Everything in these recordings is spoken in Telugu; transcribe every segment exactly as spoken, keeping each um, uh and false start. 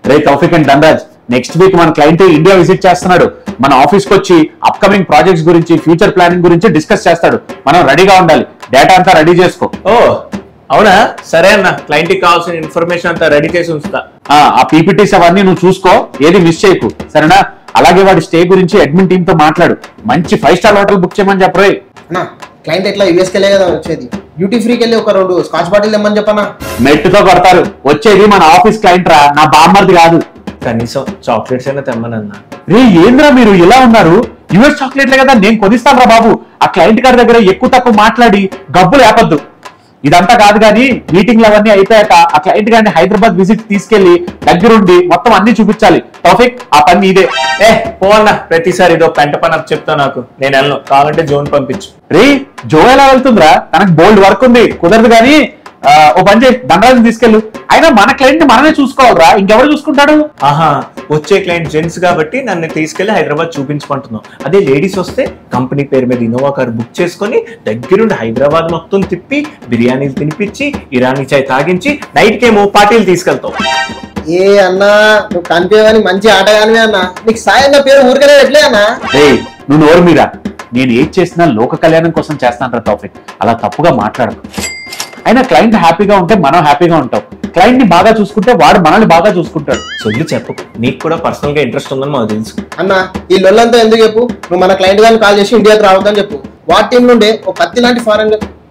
Ray Taufiq and Dhanraj, next week మన క్లయింట్ ఇండియా విజిట్ చేస్తున్నాడు. మన ఆఫీస్ కి వచ్చి అప్కమింగ్ ప్రాజెక్ట్స్ గురించి, ఫ్యూచర్ ప్లానింగ్ గురించి డిస్కస్ చేస్తాడు. మనం రెడీగా ఉండాలి. డేటా అంతా రెడీ చేసుకో. ఓ అవునా, సరే అన్న. క్లయింట్ కి కావాల్సిన ఇన్ఫర్మేషన్ అంతా రెడీ చేసి ఉంచుతా. ఆ పీపీటీస్ అవన్నీ నువ్వు చూసుకో, ఏది మిస్ చేయకు, సరేనా? అలాగే వాడి స్టే గురించి అడ్మిన్ టీమ్ తో మాట్లాడు. మంచి ఫైవ్ స్టార్ హోటల్ బుక్ చేయమని చెప్పరే. క్లయింట్ ఎట్లా యూఎస్కి వెళ్ళే కదా వచ్చేది, డ్యూటీ ఫ్రీకి వెళ్ళి ఒక రెండు స్కాచ్ బాటిల్ ఇమ్మని చెప్పనా? మెట్టుతో కొడతారు. వచ్చేది మన ఆఫీస్ క్లయింట్ రా, నా బామ్మర్ది కాదు. కనీసం చాక్లెట్స్ అయినా తెమ్మనన్నా. రే ఏంద్రా మీరు ఇలా ఉన్నారు? యుఎస్ చాక్లెట్లే కదా నేను కొనిస్తాను రా బాబు. ఆ క్లయింట్ గారి దగ్గర ఎక్కువ తక్కువ మాట్లాడి గబ్బులు ఆపద్దు. ఇదంతా కాదు కానీ మీటింగ్లు అవన్నీ అయిపోయాక ఆ క్లయింట్ గారిని హైదరాబాద్ విజిట్ తీసుకెళ్లి దగ్గరుండి మొత్తం అన్ని చూపించాలి. టాపిక్ ఆ పని ఇదే. ఏ పో అన్న, ప్రతిసారి ఇదో పెంట పని అప్ చెప్తా నాకు. నేను వెళ్ళను, కావాలంటే జోన్ పంపించు. రే జో ఎలా వెళ్తుందిరా? తనకు బోల్డ్ వర్క్ ఉంది, కుదరదు కానీ ఓ పని చేయి, ధనరాజు తీసుకెళ్ళు. అయినా మన క్లయింట్ మనమే చూసుకోవాలరా, ఇంకెవరు చూసుకుంటాడు? ఆహా, వచ్చే క్లయింట్ జెంట్స్ కాబట్టి నన్ను తీసుకెళ్లి హైదరాబాద్ చూపించుకుంటున్నాం. అదే లేడీస్ వస్తే కంపెనీ పేరు మీద ఇన్నోవా కార్ బుక్ చేసుకుని దగ్గరుండి హైదరాబాద్ మొత్తం తిప్పి బిర్యానీలు తినిపించి ఇరానీ చాయ్ తాగించి నైట్ కేమో పార్టీలు తీసుకెళ్తాం. ఏ అన్నా నువ్వు కనిపించని మంచి ఆటగానివే అన్నా, నీకు సాయం పేరు ఊరికనే ఎట్లే అన్నా? రే నువ్వు నోరు మీరా, నేను ఏది చేసినా లోక కళ్యాణం కోసం చేస్తాను రా టాపిక్, అలా తప్పుగా మాట్లాడకు. అయినా క్లయింట్ హ్యాపీగా ఉంటే మనం హ్యాపీగా ఉంటాం. క్లయింట్ ని బాగా చూసుకుంటే వాడు మనల్ని బాగా చూసుకుంటాడు. సొల్లు చెప్పు, నీకు కూడా పర్సనల్ గా ఇంట్రెస్ట్ ఉందని మాకు తెలుసు. అన్న ఈ లొల్లంతా ఎందుకు చెప్పు, నువ్వు మన క్లయింట్ గారిని కాల్ చేసి ఇండియాకి రావద్దని చెప్పు. వాటి టీం నుండి ఒక కత్తి లాంటి ఫారెన్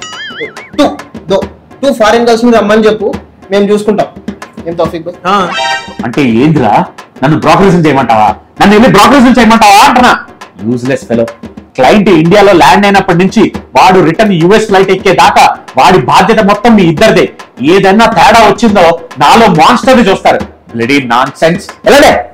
టూ దో టూ ఫారెన్ గర్ల్స్ ని రమ్మని చెప్పు, మేము చూసుకుంటాం. ఏం తౌఫిక్ భాయ్? అంటే ఏంద్రా, నన్ను బ్రోకరేషన్ చేయమంటావా? నన్ను వెళ్ళి బ్రోకరేషన్ చేయమంటావా అంటున్నా. Useless fellow. క్లయింట్ ఇండియాలో ల్యాండ్ అయినప్పటి నుంచి వాడు రిటర్న్ యుఎస్ ఫ్లైట్ ఎక్కే దాకా వాడి బాధ్యత మొత్తం మీ ఇద్దరిదే. ఏదన్నా తేడా వచ్చిందో నాలో మాన్స్టర్ ని చూస్తారు. Bloody nonsense. ఎలాగే